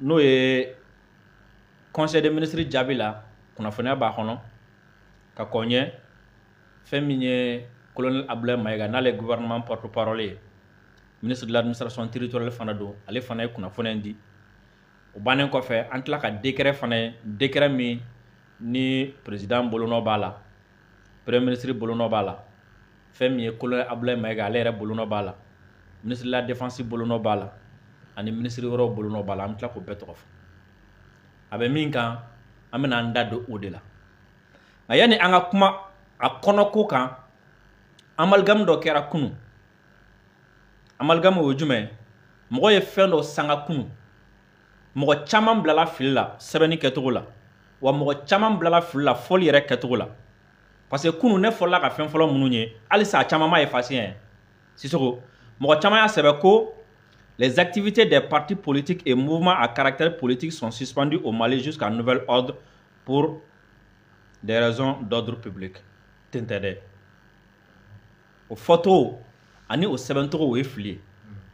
n'o ye conseil des ministres jaabi la kunnafoniya b'a kɔnɔ ka kɔn fɛn min ye colonel Abdoulaye Mayiga n'ale gouvernement porte-parole ye ministre de l'administration territoriale fana don ale fana ye kunnafoniya di o bannen kɔfɛ an tila ka décret fana ye décret min ni président bolonɔ b'a la premier ministre bolonɔ b'a la fɛn min ye colonel Abdoulaye Mayiga ale yɛrɛ bolonɔ b'a la ministre de la défense bolonɔ b'a la ani ministre wɛrɛw bolonɔ b'a la an tila k'o bɛɛ tɔgɔ fɔ a bɛ min kan an bɛna an da don o de la nka yanni an ka kuma a kɔnɔko kan amalgame dɔ kɛra kunun amalgame o ye jumɛn ye mɔgɔ ye fɛn dɔ sanga kunun mɔgɔ caman bilala fili la sɛbɛnni kɛcogo la wa mɔgɔ caman bilala fili la fɔli yɛrɛ kɛcogo la parce que kunun ne fɔlɔla ka fɛn fɔlɔ minnu ye halisa a caman ma effacer yɛn Sisoko mɔgɔ caman y'a sɛbɛn ko les activités des partis politiques et mouvements à caractère politique sont suspendues au Mali jusqu'à nouvel ordre pour des raisons d'ordre public. Tintede. O photo ani o sɛbɛncogo o ye fili ye.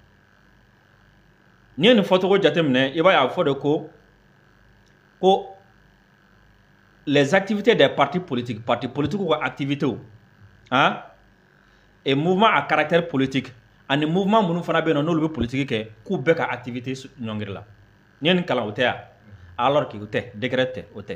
N'i ye nin fɔcogo jateminɛ i b'a ye a fɔ de ko les activités des partis politiques ka activités hein, et mouvements à caractère politique ani mouvement minnu fana bɛ yen nɔ n'olu bɛ politique kɛ k'u bɛɛ ka activité ɲɔngiri la n'i ye nin kalan o tɛ yan alors que o tɛ décret tɛ o tɛ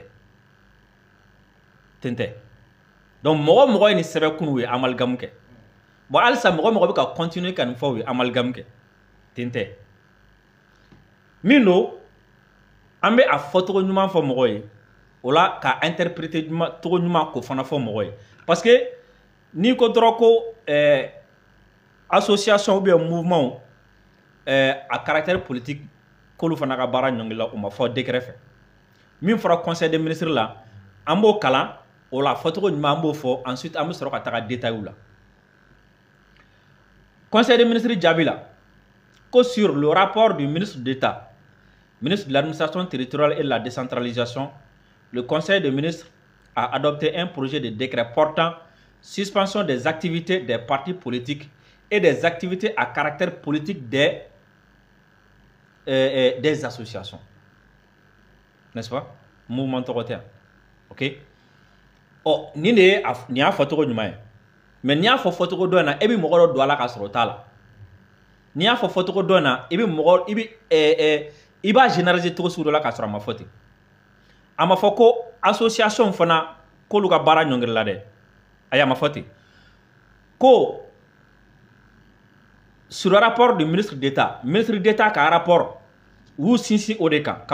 ten tɛ donc mɔgɔ mɔgɔ ye nin sɛbɛn kunun u ye amalgame kɛ bon halisa mɔgɔ mɔgɔ bɛ ka continuer ka nin fɔ u ye amalgame kɛ ten tɛ min don an bɛ a fɔcogo ɲuman fɔ mɔgɔ ye o la ka interpréter cogo ɲuman k'o fana fɔ mɔgɔ ye parce que n'i ko dɔrɔn ko association ou bien mouvement à caractère politique k'olu fana ka baara ɲɔngiri la o ma fɔ décret fɛ min fɔra conseil des ministres la an b'o kalan o la fɔcogo ɲuman an b'o fɔ ensuite an bɛ sɔrɔ ka taga détails la conseil des ministres jaabi la ko sur le rapport du ministre d'État ministre de l'administration territoriale et de la décentralisation le conseil des ministres a adopté un projet de décret portant suspension des activités des partis politiques et des activités à caractère politique des associations. N'est-ce pas? Mouvement Torotea. Ok? Oh, ni y'a photo du maïs. Mais ni y'a photo de na, ebi moro do ala ka srota la. Ni y'a photo de na, ebi moro, iba généraliser tout sur la ka sra ma photo. Ama foko association fana ko lu ka bara nyongir la de. Aya ma photo. Ko sur le rapport du ministre d'État qui a un rapport où Sinsi Odeka,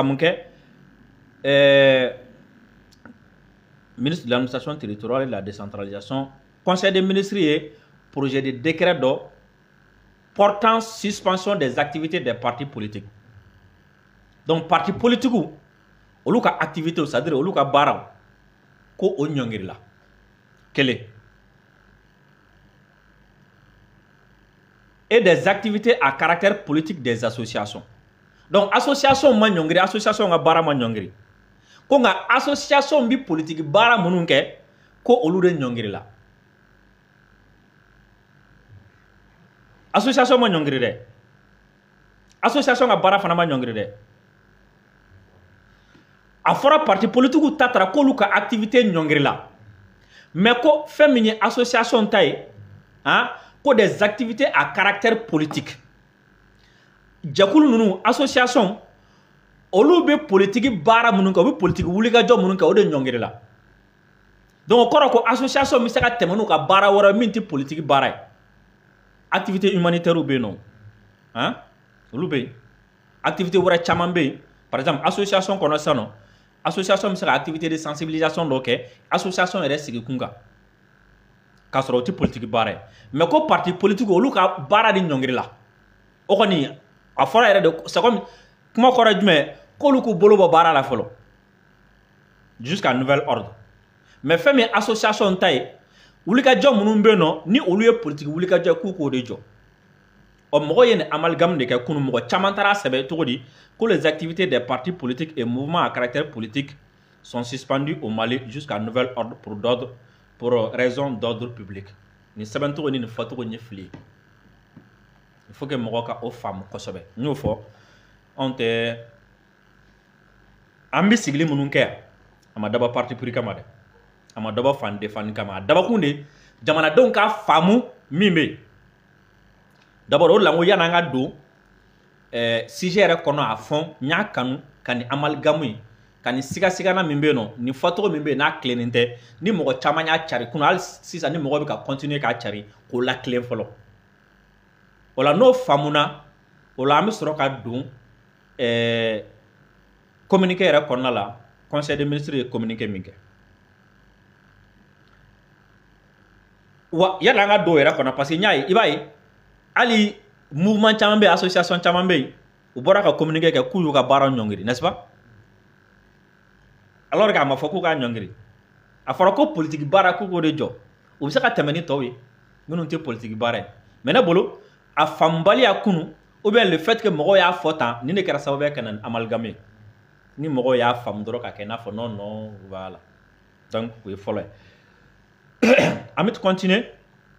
ministre de l'administration territoriale et de la décentralisation, conseil des ministres et projet de décret portant suspension des activités des partis politiques. Donc, parti politique, ou l'ouka activité, c'est-à-dire ou l'ouka bara, ko o nyongiri la. Quelle est? Et des activités à caractère politique des associations. Donc, association ma nyongri, association nga bara ma nyongri. Ko nga association bi politique bara mununke, ko olude nyongri la. Association ma nyongri de. Association nga bara fana ma nyongri de. A fora parti politique ou tatra ko luka activité nyongri la. Mais ko féminin association taille, hein? Pour des activités à caractère politique. Jakulu nunu association olu be politique bara mununka be politique wuliga job mununka o de nyongere la. Donc ko association mi saka temanu ka bara wara minti politique bara. Activité humanitaire ou be non. Hein? Olu be activité wara chaman be par exemple association kono sano association mi saka activité de sensibilisation doké association ere sigi kunga. Ka sɔrɔ o tɛ politique baara ye mais ko parti politique olu ka baara di ɲɔngiri la o kɔni a fɔra yɛrɛ de c'est comme kuma kɔrɔ jumɛn k'olu k'u bolo bɔ baara la fɔlɔ jusqu'à nouvel ordre mais fɛn min association ta ye wulikajɔ minnu bɛ yen nɔ ni olu ye politique wulikajɔ k'u k'o de jɔ ɔ mɔgɔ ye nin amalgame de kɛ kunun mɔgɔ caman taara sɛbɛn cogo di que les activités des partis politiques et mouvements à caractère politique sont suspendues au Mali jusqu'à nouvel ordre pour raison d'ordre public. Ni sɛbɛncogo ni fɔcogo ɲɛ fili. Il faut que mɔgɔ ka o faamu kosɛbɛ. N y'o fɔ anw tɛ an bɛ sigili minnu kɛ yan a ma dabɔ parti pris kama dɛ a ma dabɔ fan defan kama a dabɔkun de jamanadenw ka faamu min bɛ yen d'abord o la n ko yan'an ka don sujet yɛrɛ kɔnɔ a fɔ n y'a kanu ka nin amalgamu ye ka nin sigasigana min bɛ yen nɔ nin fɔcogo min bɛ yen n'a tilennen tɛ ni mɔgɔ caman y'a cari kunun hali sisan ni mɔgɔ bɛ ka continuer k'a cari k'o latilen fɔlɔ o la n'o faamuna o la an bɛ sɔrɔ ka don communiqué yɛrɛ kɔnɔna la conseil des ministres ye communiqué min kɛ wa yala an ka don yɛrɛ kɔnɔ parce que n y'a ye i b'a ye hali mouvement caman bɛ yen association caman bɛ yen u bɔra ka communiqué kɛ k'u y'u ka baara ɲɔngiri n'est-ce pas alors que a ma fɔ k'u k'a ɲɔngiri a fɔra ko politique baara k'u k'o de jɔ u bɛ se ka tɛmɛ ni tɔw ye minnu tɛ politique baara ye mais ne bolo a faamubaliya kunu ou bien le fait que mɔgɔw y'a fɔ tan nin de kɛra sababu ye ka na amalgame ni mɔgɔw y'a faamu dɔrɔn ka kɛ i n'a fɔ non non voilà donc o ye fɔlɔ ye an bɛ continuer.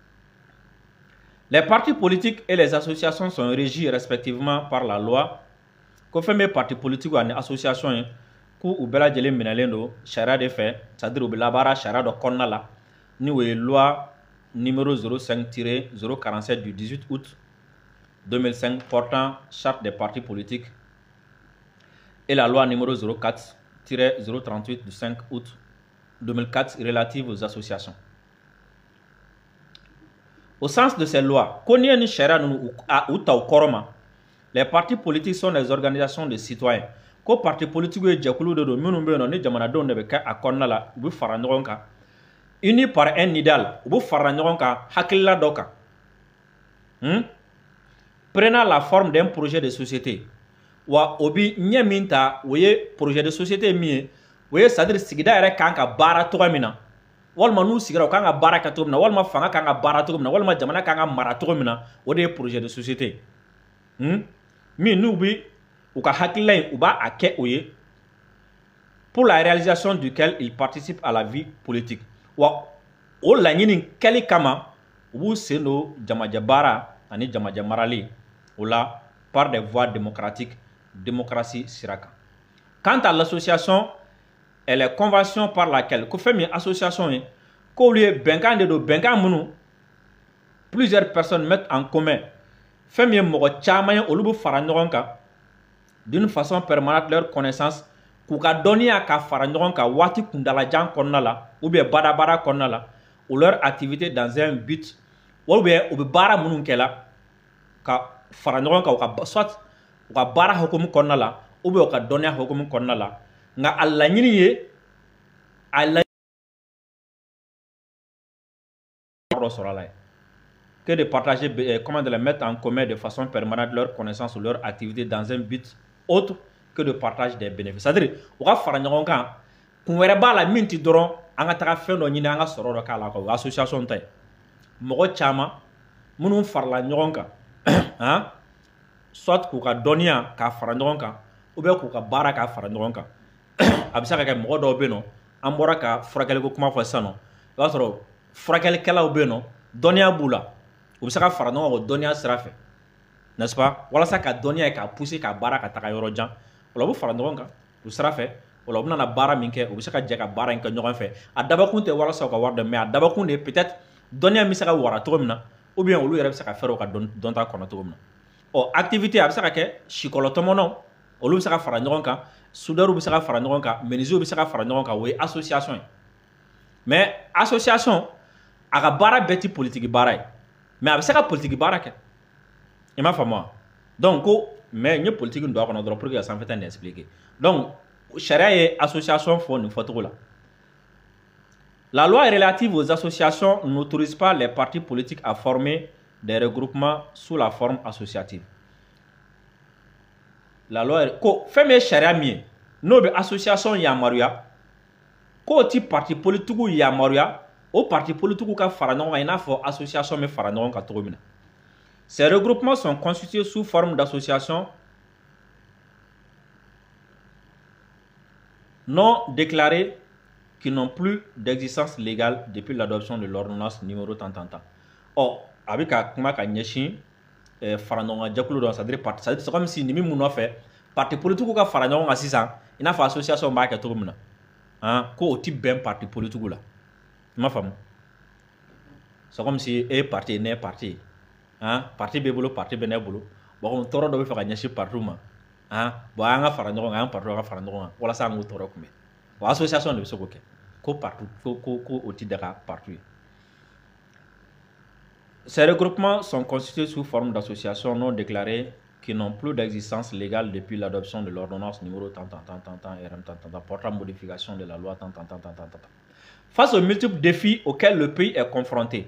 Les partis politiques et les associations sont régis respectivement par la loi. Ko fɛn bɛ parti politique ani association ye k'u bɛɛ lajɛlen minɛlen don sariya de fɛ c'est-à-dire u bɛ labaara sariya dɔ kɔnɔna la ni o ye loi numéro 05-047 du 18 août 2005 portant charte des partis politiques et la loi numéro 04-038 du 5 août 2004 relative aux associations. Au sens de ces lois, les partis politiques sont des organisations de citoyens. Ko parti politique est jakulu de minnu be no ni jamanadenw de be ka a kɔnɔna la u be fara ɲɔgɔn kan unis par un idéal u be fara ɲɔgɔn kan hakilila dɔ kan prenant la forme d'un projet de société wa o bi ɲɛ min ta o ye projet de société min ye o ye c'est à dire sigida yɛrɛ kan ka baara cogoya min na walima n'u sigira u kan ka baara kɛ cogo min na walima fanga kan ka baara cogo min na walima jamana kan ka mara cogo min na o de ye projet de société min n'u bi u ka hakilila in u b'a kɛ o ye pour la réalisation duquel ils participent à la vie politique wa o laɲini kɛli kama u b'u sen don jamajɛ baara ani jamajɛ marali o la par des voies démocratiques démocratie sira kan. Quant à l'association et les conventions par laquelle ko fɛn min association ye k'olu ye bɛnkan de don bɛnkan minnu plusieurs personnes mettent en commun fɛn min ye mɔgɔ caman ye olu bɛ fara ɲɔgɔn kan d'une façon permanente leur connaissance k'u ka dɔnniya ka fara ɲɔgɔn kan waati kundalajan kɔnɔna la ou bien badabada kɔnɔna la ou leur activité dans un but ou bien u bɛ baara minnu kɛla ka fara ɲɔgɔn kan u ka soit u ka baara hukumu kɔnɔna la ou bien u ka dɔnniya hukumu kɔnɔna la nka a laɲini ye a laɲini sɔrɔ a la que de partager comment de les mettre en commun de façon permanente leur connaissance ou leur activité dans un but autre que de partage des bénéfices. C'est-à-dire u ka fara ɲɔgɔn kan kun wɛrɛ b'a la min ti dɔrɔn an ka taga fɛn dɔ ɲini an ka sɔrɔ dɔ k'a la o association ta ye mɔgɔ caman minnu farala ɲɔgɔn kan soit k'u ka dɔnniya k'a fara ɲɔgɔn kan ou bien k'u ka baara k'a fara ɲɔgɔn kan a bɛ se ka kɛ mɔgɔ dɔw bɛ yen nɔ an bɔra ka furakɛliko kuma fɔ sisan nɔ i b'a sɔrɔ furakɛlikɛlaw bɛ yen nɔ dɔnniya b'u la u bɛ se ka fara ɲɔgɔn kan o dɔnniya sira fɛ n'est-ce pas walasa ka dɔnniya ye k'a pousser ka baara ka taga yɔrɔ jan o la u bɛ fara ɲɔgɔn kan o sira fɛ o la u bɛna baara min kɛ u bɛ se ka jɛ ka baara in kɛ ɲɔgɔn fɛ a dabɔkun tɛ walasa u ka wari dɔ mais a dabɔkun de peut-être dɔnniya bɛ se ka wara cogo min na ou bien olu yɛrɛ bɛ se ka fɛɛrɛw ka dɔnta kɔnɔ cogo min na ɔ activité a bɛ se ka kɛ sikɔlɔtɔmɔnɔw olu bɛ se ka fara ɲɔgɔn kan soudeurs bɛ se ka fara ɲɔgɔn kan menuisiers bɛ se ka fara ɲɔgɔn kan o ye association ye mais association a ka baara bɛɛ ti politique baara ye mais a bɛ se ka politique baara kɛ i m'a faamu wa donc ko mais n ye politique don a kɔnɔ dɔrɔn pour que ka sanfɛta nin expliquer donc sariya ye association fɔ nin fɔcogo la. La loi relative aux associations n'autorise pas les partis politiques à former des regroupements sous la forme associative. La loi ko fɛn min ye sariya min ye n'o bɛ association yamaruya k'o ti parti politique yamaruya o parti politique ka fara ɲɔgɔn kan i n'a fɔ association bɛ fara ɲɔgɔn kan cogo min na. Ces regroupements sont constitués sous forme d'associations non déclarées qui n'ont plus d'existence légale depuis l'adoption de l'ordonnance numéro tant. Or, avec kuma ka ɲɛsin fara ɲɔgɔn kan jɛkulu dɔ c'est-à-dire c'est comme si ni min mun nɔfɛ parti politique ka fara ɲɔgɔn kan sisan i n'a fɔ association b'a kɛ cogo min na ko o ti bɛn parti politique la i m'a faamu c'est comme si e parti ne parti parti b'e bolo parti bɛ ne bolo bon tɔɔrɔ dɔ bɛ fɛ ka ɲɛsin parti ma bon an ka fara ɲɔgɔn kan an parti ka fara ɲɔgɔn kan walasa an k'o tɔɔrɔ kunbɛn o association de bɛ se k'o kɛ ko parti ko o ti daga parti. Ces regroupements sont constitués sous forme d'associations non déclarées qui n'ont plus d'existence légale depuis l'adoption de l'ordonnance numéro tant portant modification de la loi tant. Face aux multiples défis auxquels le pays est confronté,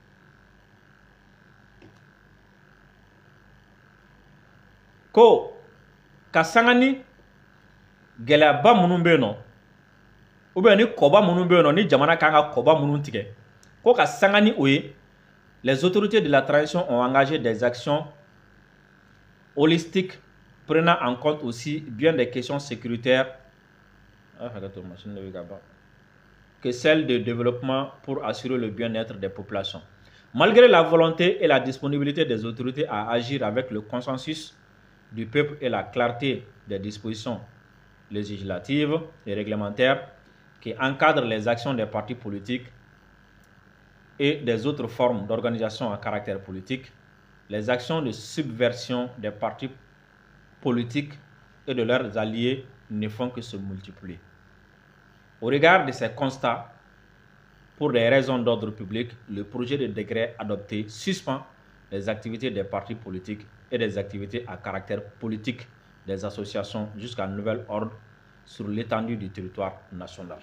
ko ka sangani gɛlɛyaba minnu bɛ yen nɔ ou bien ni kɔba minnu bɛ yen nɔ ni jamana kan ka kɔba minnu tigɛ ko ka sanga ni o ye. Les autorités de la transition ont engagé des actions holistiques prenant en compte aussi bien des questions sécuritaires que celles de développement pour assurer le bien-être des populations. Malgré la volonté et la disponibilité des autorités à agir avec le consensus du peuple et la clarté des dispositions législatives et réglementaires qui encadrent les actions des partis politiques et des autres formes d'organisation à caractère politique, les actions de subversion des partis politiques et de leurs alliés ne font que se multiplier. Au regard de ces constats, pour des raisons d'ordre public, le projet de décret adopté suspend les activités des partis politiques et des activités à caractère politique des associations jusqu'à nouvel ordre sur l'étendue du territoire national.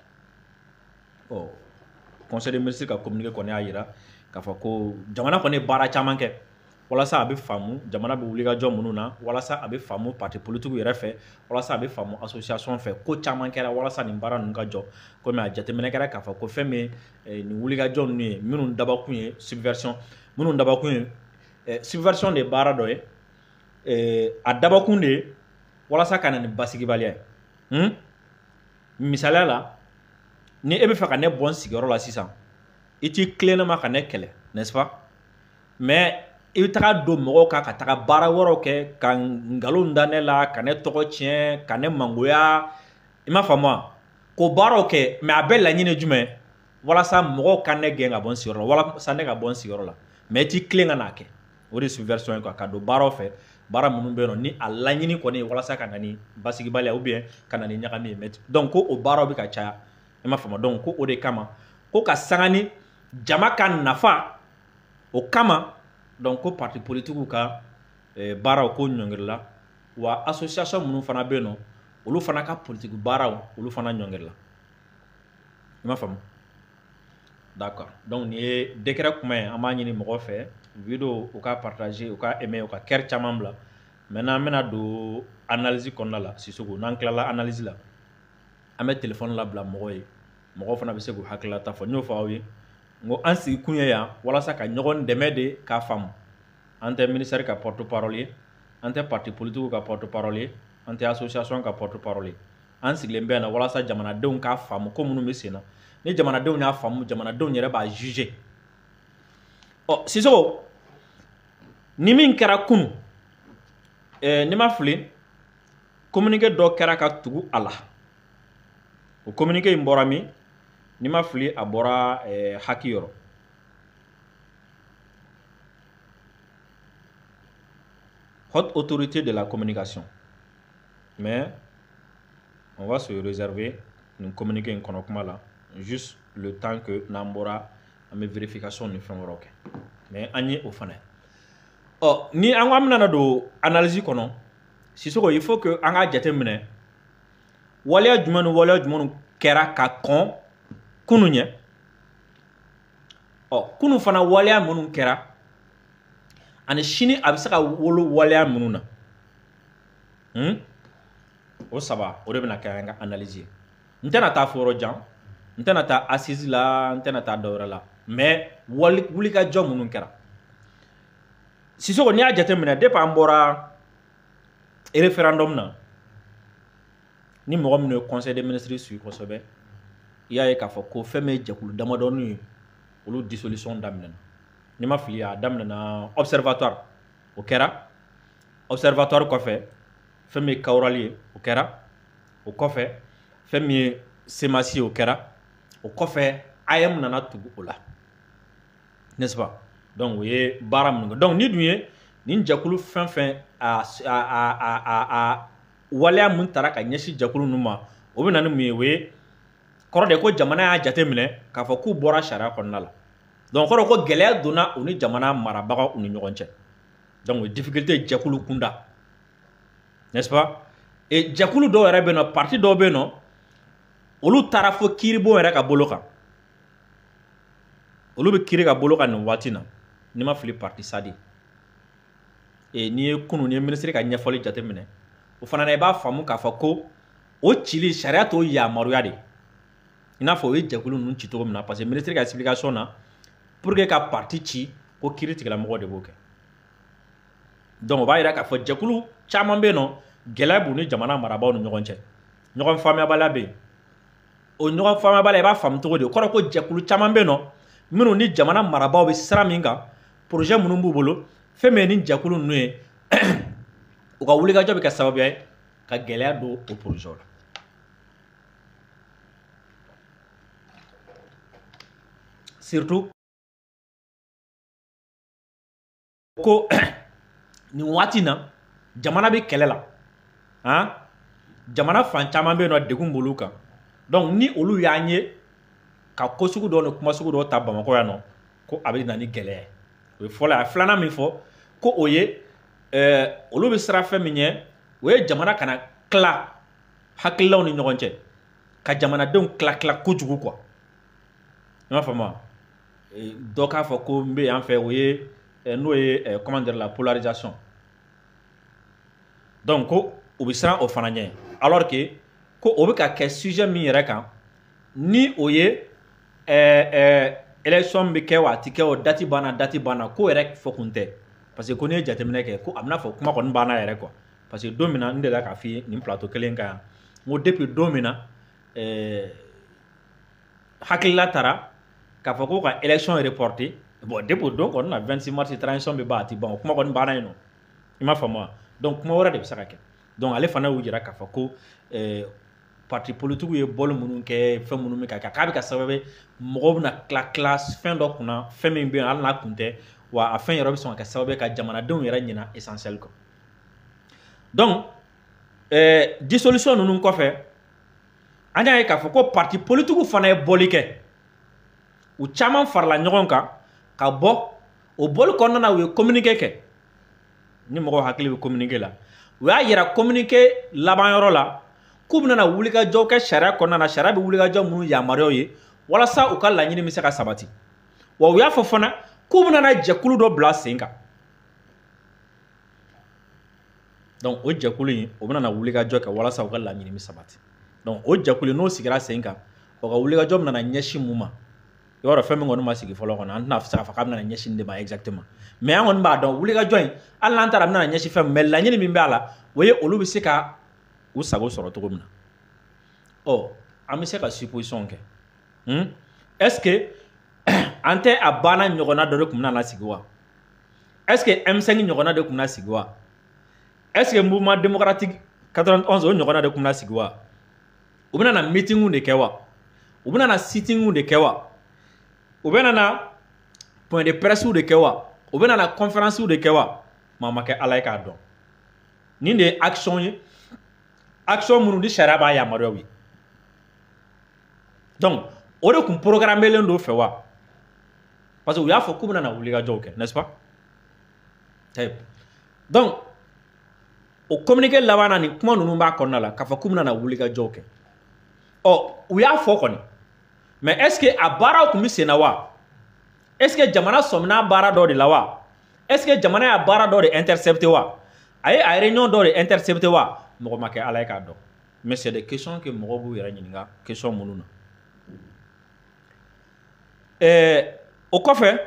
Conseil des ministres ka communiqué kɔni y'a yira k'a fɔ ko jamana kɔni baara caman kɛ walasa a bɛ faamu jamana bɛ wulikajɔ minnu na walasa a bɛ faamu parti politique yɛrɛ fɛ walasa a bɛ faamu association fɛ ko caman kɛra walasa nin baara ninnu ka jɔ komi a jateminɛ kɛra k'a fɔ ko fɛn min nin wulikajɔ ninnu ye minnu dabakun ye subversion minnu dabakun ye subversion de ye baara dɔ ye a dabakun de ye walasa ka na nin basigibaliya ye misaliya la ni e bɛ fɛ ka ne bɔ n sigiyɔrɔ la sisan i t'i tilen ne ma ka ne kɛlɛ n'est-ce pas mais i bɛ taga don mɔgɔw kan ka taga baara wɛrɛw kɛ ka nkalon da ne la ka ne tɔgɔ tiɲɛ ka ne mangoya i m'a faamu wa k'o baaraw kɛ mais a bɛɛ laɲini jumɛn walasa mɔgɔw ka ne gɛn ka bɔ n sigiyɔrɔ la walasa ne ka bɔ n sigiyɔrɔ la mais i t'i tilen ka n'a kɛ o de ye subversion ye quoi ka don baaraw fɛ baara minnu bɛ yen nɔ ni a laɲini kɔni ye walasa ka na ni basigibaliya ou bien ka na ni ɲagami ye mais donc ko o baaraw bɛ ka caya i m'a faamu donc ko o de kama ko ka sanga ni jama ka nafa o kama donc ko parti politique ka baaraw ko ɲɔngirila wa association minnu fana bɛ yen nɔ olu fana ka politique baaraw olu fana ɲɔngirila i m'a faamu d'accord donc nin ye décret kuma ye an b'a ɲini mɔgɔ fɛ video u ka partager u ka aimer u ka cœur caman bila maintenant an bɛna don analyse kɔnɔna la Sisoko n'an tilala analyse la an bɛ téléphone labila mɔgɔ ye mɔgɔ fana bɛ se k'u hakililata fɔ n y'o fɔ aw ye n ko an sigi kun ye yan walasa ka ɲɔgɔn dɛmɛ de k'a faamu an tɛ ministère ka porte parole ye an tɛ parti politique ka porte parole ye an tɛ association ka porte parole ye an sigilen bɛ yan na walasa jamanadenw k'a faamu ko minnu bɛ sen na ni jamanadenw y'a faamu jamanadenw yɛrɛ b'a juger Sisoko ni min kɛra kunu ni ma fili communiqué dɔ kɛra ka tugu a la o communiqué in bɔra min ni ma fili a bɔra haki yɔrɔ haute autorité de la communication mais on va se réserver nin communiqué in kɔnɔ kuma la juste le temps que n'an bɔra an bɛ vérification ni fɛn wɛrɛw kɛ mais an ye o fana ni an ko an bɛna don analyse kɔnɔ Sisoko il faut que an ka jate minɛ waleya jumɛn ni waleya jumɛn kɛra ka kɔn kunu ɲɛ kunu fana waleya minnu kɛra ani sini a bɛ se ka wolo waleya minnu na o saba o de bɛna kɛ an ka analyse ye n tɛna taa fɔ yɔrɔ jan n tɛna taa assise la n tɛna taa dɔ wɛrɛ la mais wulikajɔ minnu kɛra Sisoko n'i y'a jate minɛ depuis an bɔra référendum na ni mɔgɔ minnu ye conseil des ministres sigi kosɛbɛ i y'a ye k'a fɔ ko fɛn min ye jɛkulu damadɔni ye olu dissolution daminɛna ni ma fili a daminɛna observatoire o kɛra observatoire kɔfɛ fɛn min ye Kawurali ye o kɛra o kɔfɛ fɛn min ye Semasi o kɛra o kɔfɛ AM nana tugu o la n'est-ce pas donc o ye baara minnu kɛ donc ni dun ye nin jɛkulu fɛn fɛn a waleya mun tara ka ɲɛsin jɛkulu ninnu ma o bɛ na ni mun ye o ye kɔrɔ de ko jamana y'a jate minɛ k'a fɔ k'u bɔra sariya kɔnɔna la donc kɔrɔ ko gɛlɛya donna u ni jamana marabagaw u ni ɲɔgɔn cɛ donc o ye difficulté jɛkulu kunda n'est-ce pas et jɛkulu dɔw yɛrɛ bɛ yen nɔ parti dɔw bɛ yen nɔ olu taara fo kiiribon yɛrɛ ka bolo kan olu bɛ kiiri ka bolo kan nin waati na n'i ma fili parti sadi et n'i ye kunun n'i ye ministre ka ɲɛfɔli jate minɛ o fana na i b'a faamu k'a fɔ ko o cili sariya t'o yamaruya de i n'a fɔ o ye jɛkulu ninnu ci cogo min na parce que ministre ka explication na pour que ka parti ci ko kiiri tigilamɔgɔ de b'o kɛ donc o b'a yira k'a fɔ jɛkulu caman bɛ yen nɔ gɛlɛya b'u ni jamana marabaaw ni ɲɔgɔn cɛ ɲɔgɔn faamuyabaliya bɛ yen o ɲɔgɔn faamuyabaliya i b'a faamu cogo di o kɔrɔ ko jɛkulu caman bɛ yen nɔ minnu ni jamana marabaaw bɛ sira min kan projet minnu b'u bolo fɛn min ye ni jɛkulu ninnu ye u ka wulikajɔ bɛ kɛ sababuya ye ka gɛlɛya don o projet la surtout ko nin waati na jamana bɛ kɛlɛ la jamana fan caman bɛ yen nɔ degun b'olu kan donc ni olu y'an ye ka ko sugu dɔw ni kuma sugu dɔw ta Bamakɔ yan nɔ ko a bɛ na ni gɛlɛya ye o ye fɔlɔ ye a filanan min fɔ ko o ye olu bɛ siran fɛn min ɲɛ o ye jamana kana tila hakililaw ni ɲɔgɔn cɛ ka jamanadenw tila kojugu quoi i m'a faamu wa dɔ k'a fɔ ko n bɛ yan fɛ o ye n'o ye comment dire la polarisation donc ko u bɛ siran o fana ɲɛ alors que ko o bɛ ka kɛ sujet min yɛrɛ kan ni o ye élection bɛ kɛ wa a tɛ kɛ o date banna ko yɛrɛ fɔ kun tɛ parce que ko n'i ye jateminɛ kɛ ko a bɛna fɔ kuma kɔni banna yɛrɛ quoi parce que don min na n delila k'a f'i ye nin plateau kelen kan yan n ko depuis don min na hakilila taara k'a fɔ ko ka élection reporter bon depuis don kɔni na 26 mars transition bɛ ban a tɛ ban o kuma kɔni banna yen nɔ i m'a faamu wa donc kuma wɛrɛ de bɛ se ka kɛ donc ale fana y'u jira k'a fɔ ko parti politique ye bɔli minnu kɛ fɛn minnu bɛ ka kɛ k'a bɛ ka sababu ye mɔgɔw bɛna tila fɛn dɔ kunna fɛn min bɛ yen hali n'a kun tɛ wa a fɛn yɛrɛ bɛ sɔn ka kɛ sababu ye ka jamanadenw yɛrɛ ɲina essentiel kan donc dissolution ninnu kɔfɛ an y'a ye k'a fɔ ko parti politique fana ye bɔli kɛ u caman farala ɲɔgɔn kan ka bɔ o bɔli kɔnɔna na u ye communiqué kɛ ni mɔgɔw hakili bɛ communiqué la u y'a yira communiqué laban yɔrɔ la k'u bɛna wulikajɔw kɛ sariya kɔnɔna na sariya bɛ wulikajɔ minnu yamaruyaw ye walasa u ka laɲini bɛ se ka sabati wa u y'a fɔ fana k'u bɛna jɛkulu dɔ bila sen kan donc o jɛkulu in o bɛna wulikajɔ kɛ walasa u ka laɲini bɛ sabati donc o jɛkulu n'o sigira sen kan o ka wulikajɔ bɛna ɲɛsin mun ma i b'a dɔn fɛn min kɔni ma sigi fɔlɔ kɔnɔ an tɛna se k'a fɔ k'a bɛna ɲɛsin nin de ma exactement mais an kɔni b'a dɔn wulikajɔ in hali n'an taara a bɛna ɲɛsin fɛn min mais laɲini min b'a la o ye olu bɛ se ka u sago sɔrɔ cogo min na an bɛ se ka supposition kɛ est-ce que an tɛ a banna ɲɔgɔnna dɔ de tun bɛna na sigi wa est-ce que M5 ɲɔgɔnna de tun bɛna sigi wa est-ce que mouvement démocratique 91 o ɲɔgɔnna de tun bɛna sigi wa u bɛna na meeting de kɛ wa u bɛna na sitting de kɛ wa u bɛna na point de presse de kɛ wa u bɛna na conférence de kɛ wa maa ma kɛ ala ye k'a dɔn nin de ye action ye action minnu ni sariya b'a yamaruyaw ye donc o de tun programmelen don fɛ wa parce que u y'a fɔ k'u bɛna na wulikajɔw kɛ n'est-ce pas donc o communiqué laban na nin kuma ninnu b'a kɔnɔna la k'a fɔ k'u bɛna na wulikajɔw kɛ u y'a fɔ kɔni mais est-ce que a baaraw tun bɛ sen na wa est-ce que jamana sɔminna baara dɔ de la wa est-ce que jamana y'a baara dɔ de intercepté wa a ye a réunion dɔ de intercepté wa mɔgɔ ma kɛ ala ye k'a dɔn mais c'est des questions que mɔgɔw b'u yɛrɛ ɲininka question minnu na o kɔfɛ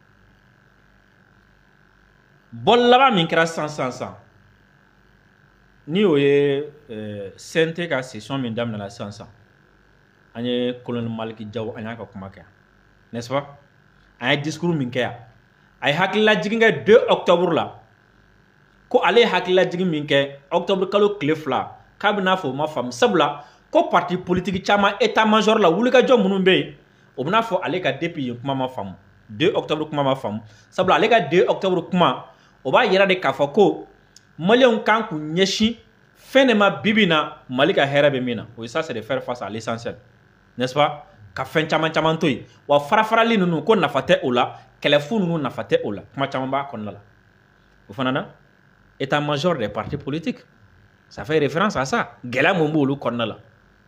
bɔli laban min kɛra sisan ni o ye CNT ka session min daminɛna sisan an ye colonel Maliki Jaw an y'a ka kuma kɛ n'est-ce pas an ye discours min kɛ yan a ye hakililajigin kɛ 2 octobre la ko ale hakila jigi min kɛ octobre kalo tile 2 k'a bɛ n'a fɔ o ma faamu sabula ko parti politique caman état major la wulikajɔ minnu bɛ yen o bɛna fɔ ale ka depuis yen kuma ma faamu 2 octobre kuma ma faamu sabula ale ka 2 octobre kuma o b'a yira de k'a fɔ ko maliyɛnw kan k'u ɲɛsin fɛn de ma bibi na Mali ka hɛrɛ bɛ min na o ye ça c'est de faire face à l'essentiel n'est-ce pas ka fɛn caman caman to yen wa farafarali ninnu ko nafa tɛ o la kɛlɛfu ninnu nafa tɛ o la kuma caman b'a kɔnɔna la o fana na état major des partis politiques ça fait référence à ça gɛlɛya mun b'olu kɔnɔna la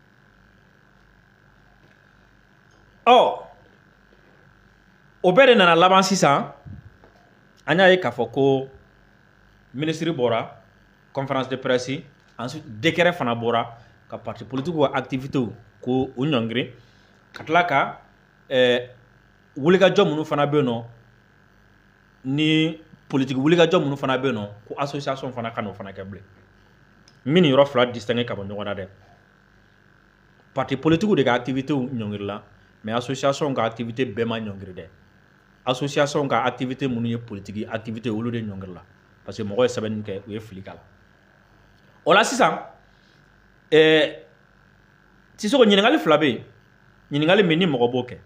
o bɛɛ de nana laban sisan an y'a ye k'a fɔ ko ministre bɔra conférence de presse ensuite décret fana bɔra ka parti politique ka activité ko u ɲɔngiri ka tila ka wulikajɔ minnu fana bɛ yen nɔ ni politique wulikajɔ minnu fana bɛ yen nɔ ko association fana ka n'o fana kɛ bilen min ni yɔrɔ fila distinguer ka bɔ ɲɔgɔn na dɛ parti politique de ka activité ɲɔngirila mais association ka activité bɛɛ ma ɲɔngiri dɛ association ka activité minnu ye politique activité olu de ɲɔngirila parce que mɔgɔ ye sɛbɛnni kɛ u ye fili k'a la o la sisan Sisoko ɲininkali fila bɛ yen ɲininkali min ni mɔgɔ b'o kɛ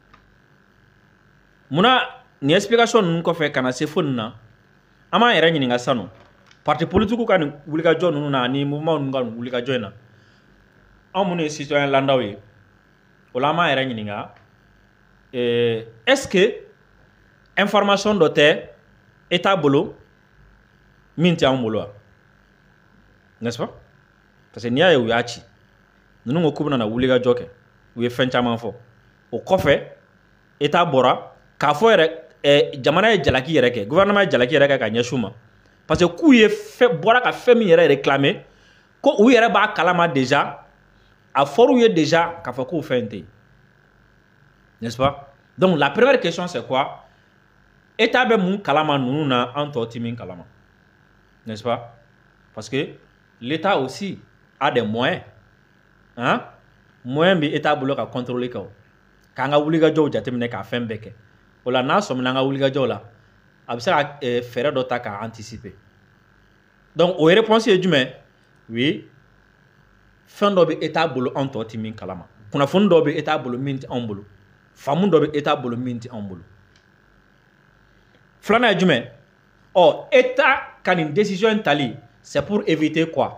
munna ni explication ninnu kɔfɛ ka na se fo nin na an b'an yɛrɛ ɲininka sanu parti politique ka nin wulikajɔ ninnu na ni mouvement ninnu ka nin wulikajɔ in na anw minnu ye citoyen landaw ye o la an b'an yɛrɛ ɲininka est-ce que information dɔ tɛ état bolo min tɛ anw bolo wa n'est-ce pas parce que n'i y'a ye u y'a ci ninnu ko k'u bɛna na wulikajɔ kɛ u ye fɛn caman fɔ o kɔfɛ état bɔra k'a fɔ yɛrɛ jamana ye jalaki yɛrɛ kɛ gouvernement ye jalaki yɛrɛ kɛ ka ɲɛsin u ma parce que k'u ye bɔra ka fɛn min yɛrɛ réclamer ko u yɛrɛ b'a kalama déjà a fɔr'u ye déjà k'a fɔ k'o fɛn tɛ yen n'est-ce pas donc la première question c'est quoi état bɛ mun kalama ninnu na an tɔ tɛ min kalama n'est-ce pas parce que l'état aussi a des moyens hein moyen bɛ état bolo ka contrôler kɛ o k'an ka wulikajɔw jateminɛ k'a fɛn bɛɛ kɛ o la n'a sɔmina an ka wulikajɔw la a bɛ se ka fɛɛrɛ dɔ ta k'a anticiper donc o réponse ye jumɛn oui fɛn dɔ bɛ état bolo an tɔ tɛ min kalama kunnafoni dɔ bɛ état bolo min tɛ anw bolo faamu dɔ bɛ état bolo min tɛ anw bolo filanan ye jumɛn état ka nin décision in tali c'est pour éviter quoi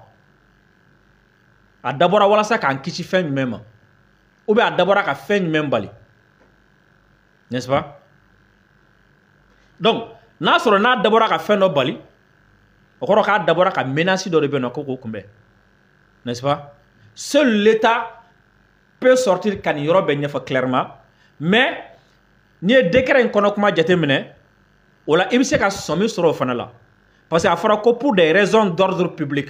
a dabɔra walasa k'an kisi fɛn jumɛn ma ou bien a dabɔra ka fɛn jumɛn bali n'est-ce pas donc n'a sɔrɔ n'a dabɔra ka fɛn dɔ bali o kɔrɔ k'a dabɔra ka menace dɔ de bɛ yen nɔ ko k'o kunbɛn n'est-ce pas seul l'état peut sortir ka nin yɔrɔ bɛɛ ɲɛfɔ clairement mais n'i ye décret in kɔnɔ kuma jateminɛ o la i bɛ se ka sɔmi sɔrɔ o fana la parce que a fɔra ko pour des raisons d'ordre public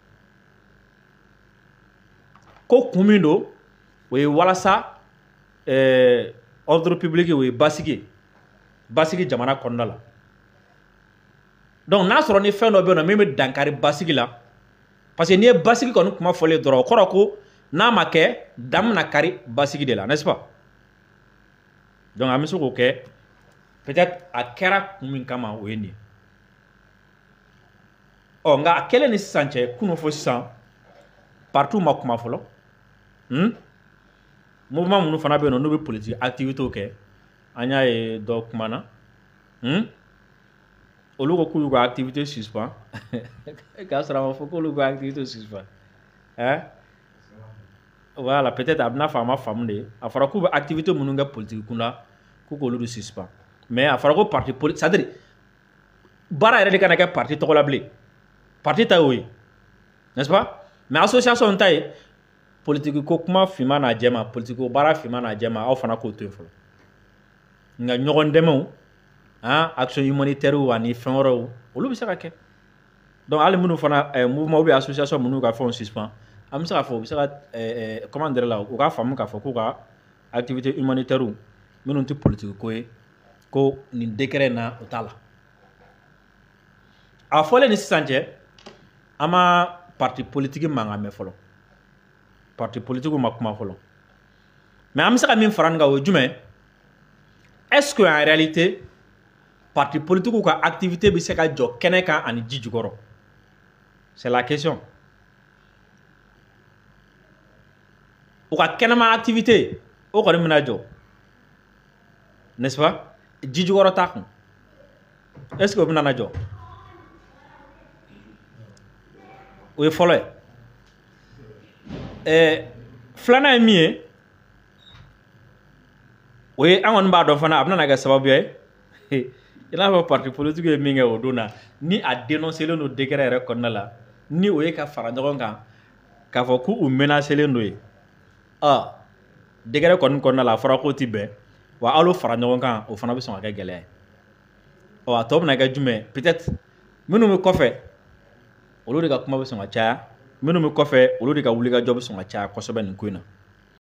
ko kun min don o ye walasa ordre public o ye basigi jamana kɔnɔna la donc n'a sɔrɔ ni fɛn dɔ bɛ yen nɔ min bɛ dankari basigi la parce que n'i ye basigi kɔni kuma fɔlen dɔrɔn o kɔrɔ ko n'a ma kɛ dan bɛna kari basigi de la n'est-ce pas donc an bɛ se k'o kɛ peut-être a kɛra kun min kama o ye nin ye nka a kɛlen ni sisan cɛ kunun fo sisan partout ma kuma fɔlɔ mouvement minnu fana bɛ yen nɔ n'u bɛ politique activité kɛ an y'a ye dɔ kumana olu ko k'u y'u ka activité suspend k'a sɔrɔ a ma fɔ k'olu ka activité suspend voilà peut-être a bɛna fɔ a ma faamu de a fɔra k'u bɛ activité minnu kɛ politique kunda k'u k'olu de suspend mais a fɔra ko parti politique c'est-à-dire baara yɛrɛ de kana kɛ parti tɔgɔ la bilen parti ta y'o ye n'est-ce pas mais association ta ye politique ko kuma finman n'a jɛma politique ko baara finman n'a jɛma aw fana k'o to yen fɔlɔ nka ɲɔgɔn dɛmɛw action humanitaire ani fɛn wɛrɛw olu bɛ se ka kɛ donc hali minnu fana mouvement ou bien association minnu ka fɛnw suspend an bɛ se k'a fɔ u bɛ se ka comment dire la u k'a faamu k'a fɔ k'u ka activité humanitaire minnu tɛ politique ko ye ko nin décret in na o t'a la a fɔlen ni sisan cɛ an ma parti politique mankan mɛn fɔlɔ parti politique ma kuma fɔlɔ mais an bɛ se ka min fara nin kan o ye jumɛn est-ce que en réalité parti politique ka activité bi se ka jɔ kɛnɛ kan ani ji jukɔrɔ. C'est la question. U ka kɛnɛma activité o kɔni mina jɔ. N'est-ce pas? Ji jukɔrɔ ta kun. Est-ce que o bina na jɔ? O ye fɔlɔ ye. Filanan ye min ye, o ye an kɔni b'a dɔn fana a bɛna kɛ sababu ye i n'a fɔ parti politique ye min kɛ o don na ni a dénoncélen don décret yɛrɛ kɔnɔna la ni o ye ka fara ɲɔgɔn kan k'a fɔ k'u menacelen don ye décret kɔnɔna la a fɔra k'o ti bɛn wa al'o fara ɲɔgɔn kan o fana bɛ sɔn ka kɛ gɛlɛya ye a tɔ bɛna kɛ jumɛn peut-être minnu bɛ kɔfɛ olu de ka kuma bɛ sɔn ka caya minnu bɛ kɔfɛ olu de ka wulikajɔ bɛ sɔn ka caya kosɛbɛ nin ko in na.